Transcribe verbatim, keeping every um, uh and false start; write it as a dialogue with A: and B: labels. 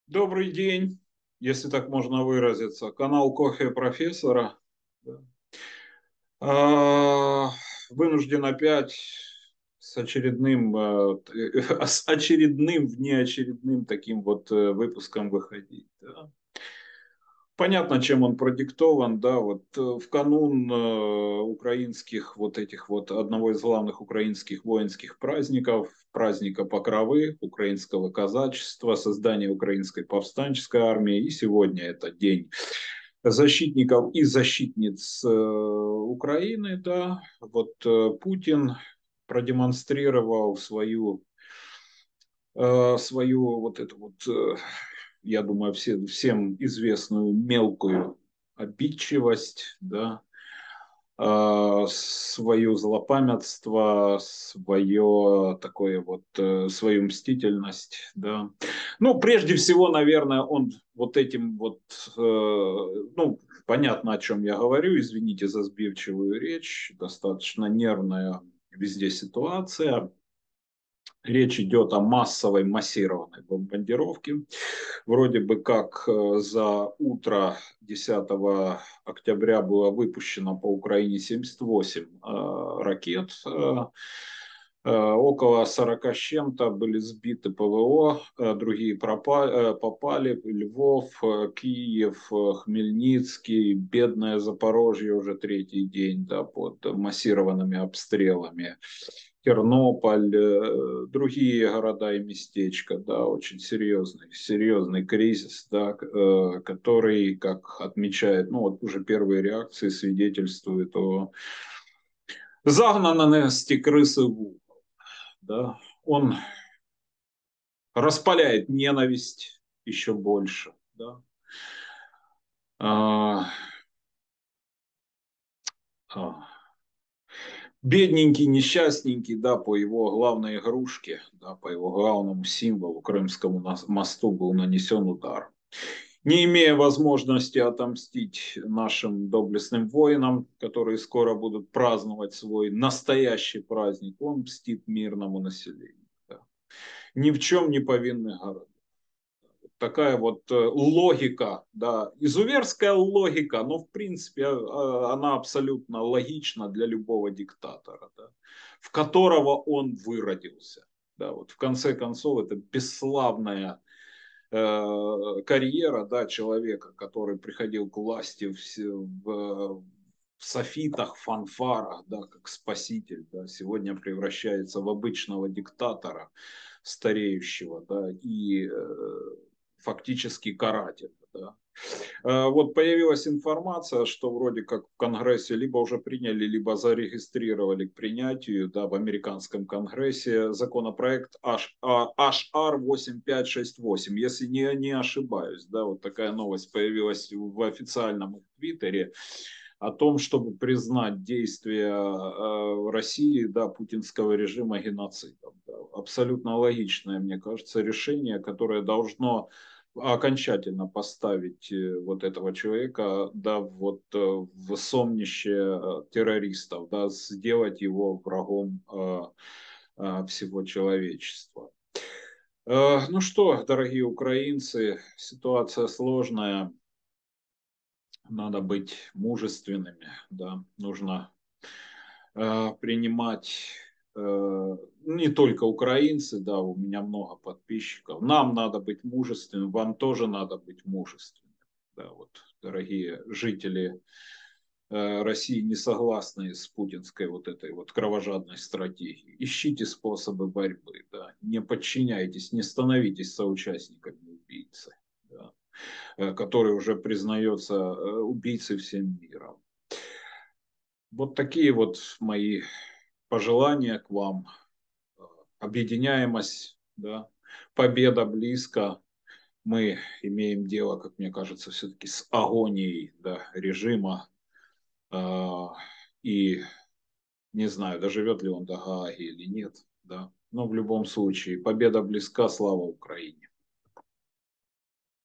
A: Добрый день, если так можно выразиться. Канал Кофе Профессора. Да. А, Вынужден опять с очередным, э, с очередным внеочередным таким вот э, выпуском выходить. Да. Понятно, чем он продиктован, да, вот э, в канун э, украинских вот этих вот одного из главных украинских воинских праздников, праздника Покровы, украинского казачества, создания украинской повстанческой армии, и сегодня это день защитников и защитниц э, Украины, да, вот э, Путин продемонстрировал свою э, свою вот эту вот, э, я думаю, все, всем известную мелкую обидчивость, да, э, свое злопамятство, свое такое вот, э, свою мстительность, да. Ну, прежде всего, наверное, он вот этим вот, э, ну, понятно, о чем я говорю, извините за сбивчивую речь, достаточно нервная везде ситуация. Речь идет о массовой массированной бомбардировке. Вроде бы как э, за утро десятого октября было выпущено по Украине семьдесят восемь э, ракет. Э, э, около сорока с чем-то были сбиты ПВО, э, другие пропали, э, попали. Львов, э, Киев, э, Хмельницкий, бедное Запорожье уже третий день, да, под массированными обстрелами. Тернополь, э, другие города и местечко, да, очень серьезный, серьезный кризис, да, э, который, как отмечает, ну вот уже первые реакции свидетельствуют о загнанности крысы в угол, да. Он распаляет ненависть еще больше, да. А, а, Бедненький, несчастненький, да, по его главной игрушке, да, по его главному символу, Крымскому мосту, был нанесен удар. Не имея возможности отомстить нашим доблестным воинам, которые скоро будут праздновать свой настоящий праздник, он мстит мирному населению. Да. Ни в чем не повинных городов. Такая вот э, логика, да, изуверская логика, но в принципе э, она абсолютно логична для любого диктатора, да, в которого он выродился. Да, вот в конце концов это бесславная э, карьера, да, человека, который приходил к власти в, в, в софитах, фанфарах, да, как спаситель, да, сегодня превращается в обычного диктатора, стареющего, да, и э, фактически карателя, да. Э, Вот появилась информация, что вроде как в Конгрессе либо уже приняли, либо зарегистрировали к принятию, да, в американском Конгрессе законопроект H R восемь пять шесть восемь, если не, не ошибаюсь, да, вот такая новость появилась в официальном их твиттере о том, чтобы признать действия э, России, да, путинского режима геноцидом. Да. Абсолютно логичное, мне кажется, решение, которое должно окончательно поставить э, вот этого человека, да, вот э, в сомнище э, террористов, да, сделать его врагом э, э, всего человечества. Э, Ну что, дорогие украинцы, ситуация сложная, надо быть мужественными, да, нужно э, принимать э, не только украинцы, да, у меня много подписчиков. Нам надо быть мужественным, вам тоже надо быть мужественным. Да, вот, дорогие жители э, России, не согласные с путинской вот этой вот кровожадной стратегией, ищите способы борьбы, да, не подчиняйтесь, не становитесь соучастниками убийцы, да, э, который уже признается э, убийцей всем миром. Вот такие вот мои пожелания к вам. Объединяемость, да, победа близко. Мы имеем дело, как мне кажется, все-таки с агонией, да, режима. Э, и не знаю, доживет ли он до Гааги или нет. Да. Но в любом случае, победа близка, слава Украине.